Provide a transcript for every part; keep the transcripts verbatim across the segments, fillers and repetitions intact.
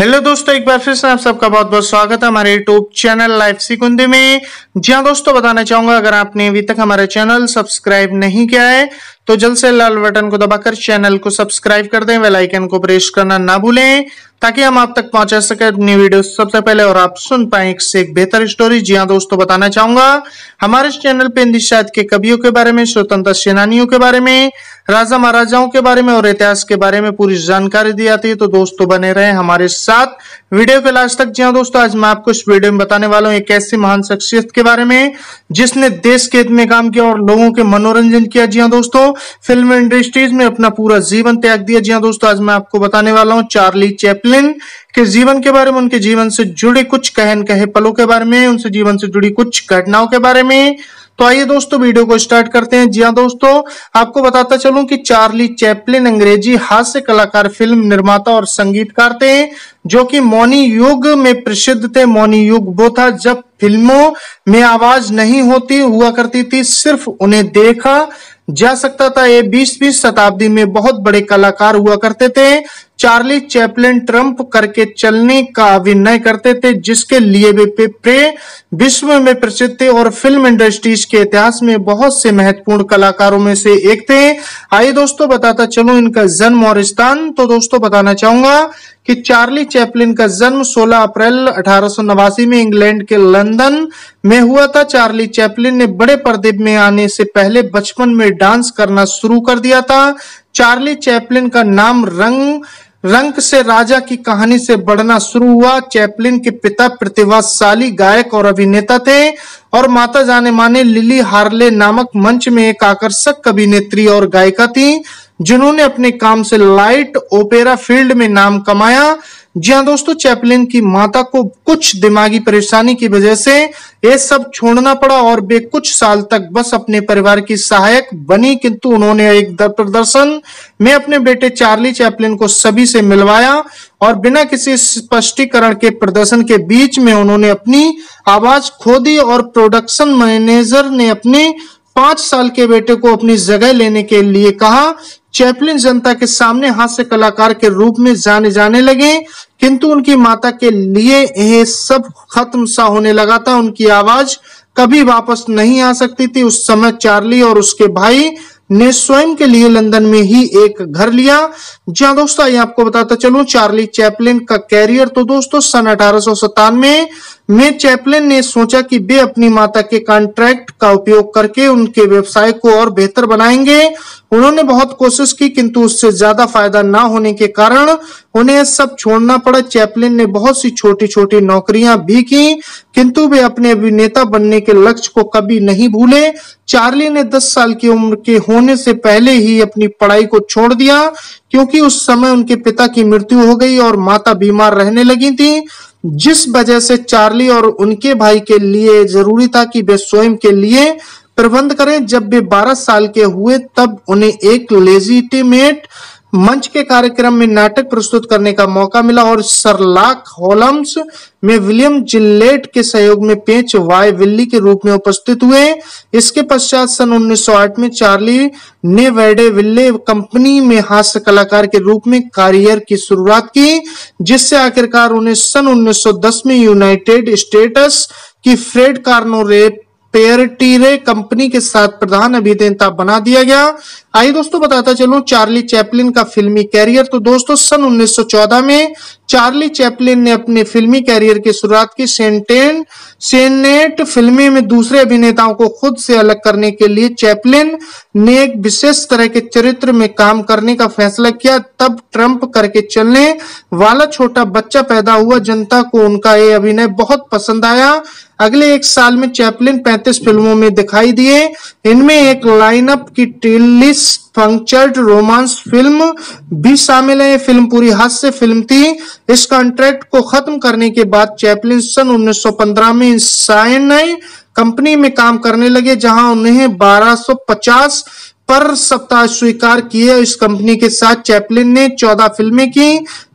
Hello दोस्तों, एक बार फिर से आप सबका बहुत बहुत स्वागत है हमारे यूट्यूब चैनल लाइफ सिकुंदी में। जी हाँ दोस्तों, बताना चाहूंगा अगर आपने अभी तक हमारा चैनल सब्सक्राइब नहीं किया है तो जल्द से लाल बटन को दबाकर चैनल को सब्सक्राइब कर दें, बेल आइकन को प्रेस करना ना भूलें ताकि हम आप तक पहुंचा सके अपनी वीडियो सबसे पहले और आप सुन पाए एक से एक बेहतर स्टोरी। जी हाँ दोस्तों, बताना चाहूंगा हमारे इस चैनल पे हिंदी साहित्य के कवियों के बारे में, स्वतंत्रता सेनानियों के बारे में, राजा महाराजाओं के बारे में और इतिहास के बारे में पूरी जानकारी दी जाती है। तो दोस्तों बने रहे हमारे साथ वीडियो के लास्ट तक। जी हाँ दोस्तों, आज मैं आपको इस वीडियो में बताने वाला हूँ एक ऐसी महान शख्सियत के बारे में जिसने देश के हित में काम किया और लोगों के मनोरंजन किया। जी हाँ दोस्तों, फिल्म इंडस्ट्रीज में अपना पूरा जीवन त्याग दिया। जी हाँ दोस्तों, आज मैं आपको बताने वाला हूँ चार्ली चैपलिन के जीवन के बारे में, उनके जीवन से जुड़े कुछ कहन कहे पलों के बारे में, उनसे जीवन से जुड़ी कुछ घटनाओं के बारे में। तो आइए दोस्तों वीडियो को स्टार्ट करते हैं। जी हाँ दोस्तों, आपको बताता चलूं कि चार्ली चैपलिन अंग्रेजी हास्य कलाकार, फिल्म निर्माता और संगीतकार थे जो कि मौनी युग में प्रसिद्ध थे। मौनी युग वो था जब फिल्मों में आवाज नहीं होती हुआ करती थी, सिर्फ उन्हें देखा जा सकता था। ये बीसवीं शताब्दी में बहुत बड़े कलाकार हुआ करते थे। चार्ली चैपलिन ट्रम्प करके चलने का अभिनय करते थे जिसके लिए वे पूरे विश्व में प्रसिद्ध थे और फिल्म इंडस्ट्रीज के इतिहास में बहुत से महत्वपूर्ण कलाकारों में से एक थे। आइए दोस्तों बताता चलूं इनका जन्म और स्थान। तो दोस्तों बताना चाहूंगा कि चार्ली चैपलिन का जन्म सोलह अप्रैल अठारह सौ नवासी में इंग्लैंड के लंदन में हुआ था। चार्ली चैपलिन ने बड़े पर्दे में आने से पहले बचपन में डांस करना शुरू कर दिया था। चार्ली चैपलिन का नाम रंग रंक से राजा की कहानी से बढ़ना शुरू हुआ। चैपलिन के पिता प्रतिभाशाली गायक और अभिनेता थे और माता जाने माने लिली हार्ले नामक मंच में एक आकर्षक अभिनेत्री और गायिका थी जिन्होंने अपने काम से लाइट ओपेरा फील्ड में नाम कमाया। जी हाँ दोस्तों, चैपलिन की माता को कुछ दिमागी परेशानी की वजह से ये सब छोड़ना पड़ा और वे कुछ साल तक बस अपने परिवार की सहायक बनी, किंतु उन्होंने एक प्रदर्शन में अपने बेटे चार्ली चैपलिन को सभी से मिलवाया और बिना किसी स्पष्टीकरण के प्रदर्शन के बीच में उन्होंने अपनी आवाज खो दी और प्रोडक्शन मैनेजर ने अपने पांच साल के बेटे को अपनी जगह लेने के लिए कहा। चैपलिन जनता के सामने हास्य कलाकार के रूप में जाने जाने लगे, किंतु उनकी माता के लिए यह सब खत्म सा होने लगा था। उनकी आवाज कभी वापस नहीं आ सकती थी। उस समय चार्ली और उसके भाई ने स्वयं के लिए लंदन में ही एक घर लिया। जी हाँ दोस्तों, ये आपको बताता चलूं चार्ली चैपलिन का कैरियर। तो दोस्तों सन अठारह सौ सत्तानवे में चैपलिन ने सोचा कि वे अपनी माता के कॉन्ट्रैक्ट का उपयोग करके उनके व्यवसाय को और बेहतर बनाएंगे। उन्होंने बहुत कोशिश की किंतु उससे ज्यादा फायदा ना होने के कारण उन्हें सब छोड़ना पड़ा। चैपलिन ने बहुत सी छोटी छोटी नौकरियां भी की किंतु वे अपने अभिनेता बनने के लक्ष्य को कभी नहीं भूले। चार्ली ने दस साल की उम्र के होने से पहले ही अपनी पढ़ाई को छोड़ दिया क्योंकि उस समय उनके पिता की मृत्यु हो गई और माता बीमार रहने लगी थी, जिस वजह से चार्ली और उनके भाई के लिए जरूरी था कि वे स्वयं के लिए प्रबंध करें। जब वे बारह साल के हुए तब उन्हें एक लेजिटिमेट मंच के कार्यक्रम में नाटक प्रस्तुत करने का मौका मिला और शर्लॉक होम्स में विलियम जिलेट के सहयोग में पेंच वाय विल्ली के रूप में उपस्थित हुए। इसके पश्चात सन उन्नीस सौ आठ में चार्ली ने वेडेविले कंपनी में हास्य कलाकार के रूप में करियर की शुरुआत की, जिससे आखिरकार उन्हें सन उन्नीस सौ दस में यूनाइटेड स्टेट्स की फ्रेड कार्नो पेयरटीरे कंपनी के साथ प्रधान अभिनेता बना दिया गया। आइए दोस्तों बताता चलूं चार्ली चैपलिन का फिल्मी कैरियर। तो दोस्तों सन उन्नीस सौ चौदह में चार्ली चैपलिन ने अपने फिल्मी कैरियर की शुरुआत की। सेंटेन सेनेट फिल्में में दूसरे अभिनेताओं को खुद से अलग करने के लिए चैपलिन ने एक विशेष तरह के चरित्र में काम करने का फैसला किया। तब ट्रम्प करके चलने वाला छोटा बच्चा पैदा हुआ। जनता को उनका ये अभिनय बहुत पसंद आया। अगले एक साल में चैपलिन पैंतीस फिल्मों में दिखाई दिए। इनमें एक लाइनअप की टिलिस पंक्चर्ड रोमांस फिल्म भी शामिल है। ये फिल्म पूरी हास्य फिल्म थी। इस कॉन्ट्रैक्ट को खत्म करने के बाद चैपलिन सन उन्नीस सौ पंद्रह में साइनाई कंपनी में काम करने लगे, जहां उन्हें बारह सौ पचास पर सप्ताह स्वीकार किए। इस कंपनी के साथ चैपलिन ने चौदह फिल्में की।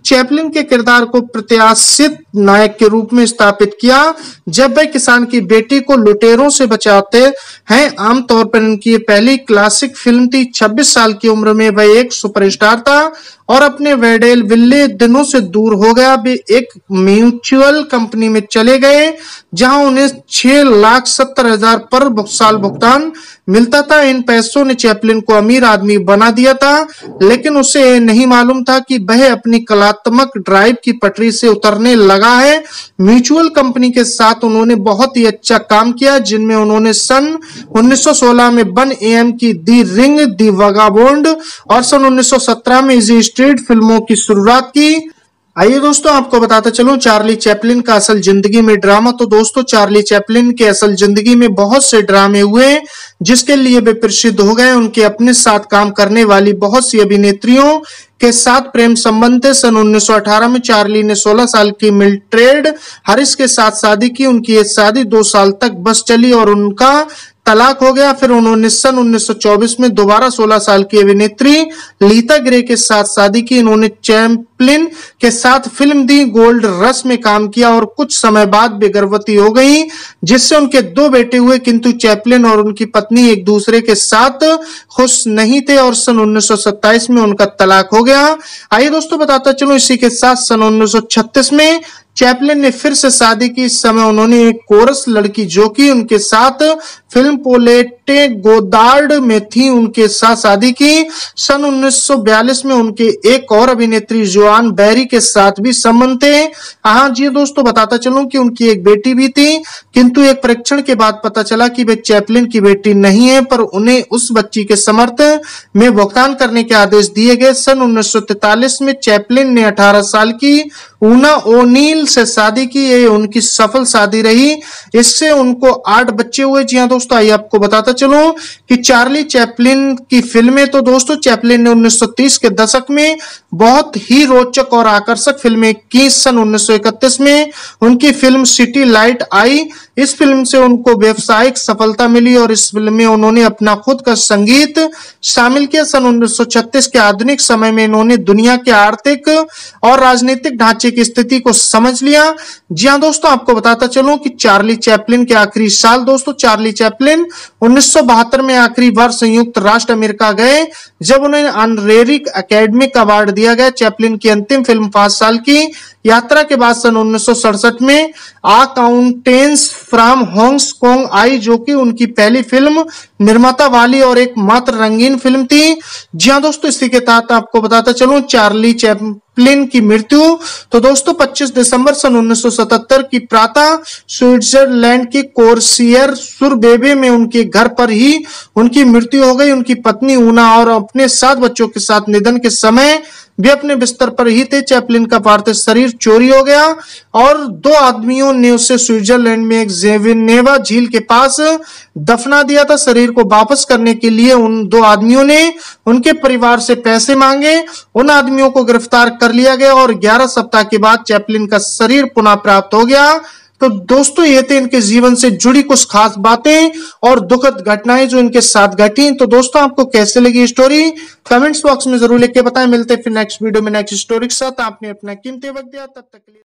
चैपलिन के किरदार को प्रत्याशित नायक के रूप में स्थापित किया जब वह किसान की बेटी को लुटेरों से बचाते हैं। आमतौर पर इनकी ये पहली क्लासिक फिल्म थी। छब्बीस साल की उम्र में वह एक सुपरस्टार था और अपने वेडेल विल्ले दिनों से दूर हो गया। वे एक म्यूचुअल कंपनी में चले गए जहां उन्हें छह लाख सत्तर हजार पर साल भुगतान मिलता था। इन पैसों ने चैपलिन को अमीर आदमी बना दिया था, लेकिन उसे नहीं मालूम था कि वह अपनी कलात्मक ड्राइव की पटरी से उतरने लगा है। म्यूचुअल कंपनी के साथ उन्होंने बहुत ही अच्छा काम किया, जिनमें उन्होंने सन उन्नीस सौ सोलह में वन ए एम की दी रिंग, दी वगाबोंड और सन उन्नीस सौ सत्रह में इजी स्ट्रीट फिल्मों की शुरुआत की। आइए दोस्तों, आपको बताता चलूं चार्ली चैपलिन का असल जिंदगी में ड्रामा। तो दोस्तों, चार्ली चैपलिन के असल जिंदगी में बहुत से ड्रामे हुए जिसके लिए वे प्रसिद्ध हो गए। उनके अपने साथ काम करने वाली बहुत सी अभिनेत्रियों के साथ प्रेम संबंध थे। सन उन्नीस सौ अठारह में चार्ली ने सोलह साल की मिल्ट्रेड हारिस के साथ शादी की। उनकी ये शादी दो साल तक बस चली और उनका तलाक हो गया। फिर उन्होंने सन उन्नीस सौ चौबीस में दोबारा सोलह साल की अभिनेत्री लीता ग्रे के साथ शादी की। इन्होंने चैपलिन के साथ फिल्म दी गोल्ड रश में काम किया और कुछ समय बाद वे गर्भवती हो गई, जिससे उनके दो बेटे हुए। किंतु चैपलिन और उनकी पत्नी एक दूसरे के साथ खुश नहीं थे और सन उन्नीस सौ सत्ताईस में उनका तलाक हो गया। आइए दोस्तों, बताता चलूं इसी के साथ सन उन्नीस सौ छत्तीस में चैपलिन ने फिर से शादी की। इस समय उन्होंने एक कोरस लड़की जो कि उनके साथ फिल्म पोलेटे गोदार्ड में थी, उनके साथ शादी की। सन उन्नीस सौ बयालीस में उनके एक और अभिनेत्री जोआन बैरी के साथ भी संबंध थे। हाँ जी दोस्तों, बताता चलूं कि उनकी एक बेटी भी थी, किंतु एक परीक्षण के बाद पता चला कि वे चैपलिन की बेटी नहीं है, पर उन्हें उस बच्ची के समर्थन में भुगतान करने के आदेश दिए गए। सन उन्नीस सौ तैतालीस में चैपलिन ने अठारह साल की ऊना ओनील से शादी की। ये उनकी सफल शादी रही, इससे उनको आठ बच्चे हुए। जी हाँ दोस्तों, आइए आपको बताता चलूं कि चार्ली चैपलिन की फिल्में। तो दोस्तों, चैपलिन ने उन्नीस सौ तीस के दशक में बहुत ही रोचक और आकर्षक फिल्में की। सन उन्नीस सौ इकतीस में उनकी फिल्म सिटी लाइट आई। इस फिल्म से उनको व्यवसायिक सफलता मिली और इस फिल्म में उन्होंने अपना खुद का संगीत शामिल किया। सन उन्नीस सौ छत्तीस के आधुनिक समय में इन्होंने दुनिया के आर्थिक और राजनीतिक ढांचे की स्थिति को समझ लिया। जी हाँ दोस्तों, आपको बताता चलूं कि चार्ली चैपलिन के आखिरी साल। दोस्तों, चार्ली चैपलिन उन्नीस सौ बहत्तर में आखिरी बार संयुक्त राष्ट्र अमेरिका गए, जब उन्हें ऑनरेरी एकेडमिक अवार्ड दिया गया। चैपलिन की अंतिम फिल्म पांच साल की यात्रा के बाद सन उन्नीस सौ सड़सठ में अकाउंटेंट्स फ्रॉम हांगकांग आई, जो कि उनकी पहली फिल्म निर्माता वाली और एक मात्र रंगीन फिल्म थी। जी हाँ दोस्तों, इसी के तहत आपको बताता चलूं चार्ली चैपलिन की मृत्यु। तो दोस्तों, पच्चीस दिसंबर सन उन्नीस सौ सतहत्तर की प्रातः स्विट्जरलैंड की कोर्सियर सुरबेबे में उनके घर पर ही उनकी मृत्यु हो गई। उनकी पत्नी ऊना और अपने सात बच्चों के साथ निधन के समय वे अपने बिस्तर पर ही थे। चैपलिन का पार्थिव शरीर चोरी हो गया और दो आदमियों ने उसे स्विट्जरलैंड में एक जेनेवा झील के पास दफना दिया था। शरीर को वापस करने के लिए उन दो आदमियों ने उनके परिवार से पैसे मांगे। उन आदमियों को गिरफ्तार कर लिया गया और ग्यारह सप्ताह के बाद चैपलिन का शरीर पुनः प्राप्त हो गया। तो दोस्तों, ये थे इनके जीवन से जुड़ी कुछ खास बातें और दुखद घटनाएं जो इनके साथ घटी। तो दोस्तों, आपको कैसे लगी स्टोरी कमेंट्स बॉक्स में जरूर लिख के बताएं। मिलते हैं फिर नेक्स्ट वीडियो में नेक्स्ट स्टोरी के साथ। आपने अपना कीमती वक्त दिया, तब तक के लिए।